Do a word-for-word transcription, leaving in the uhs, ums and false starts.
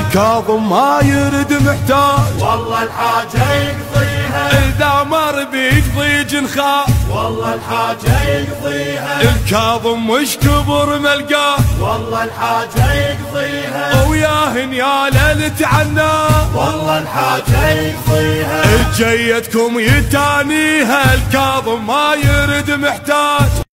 الكاظم ما يرد محتاج، والله الحاجة يقضيها. إذا مر بيقضي جنخا، والله الحاجة يقضيها. الكاظم مش كبر ملقاه، والله الحاجة يقضيها. وياه نياله لتعنى، والله الحاجة يقضيها. جيتكم يتانيها، الكاظم ما يرد محتاج.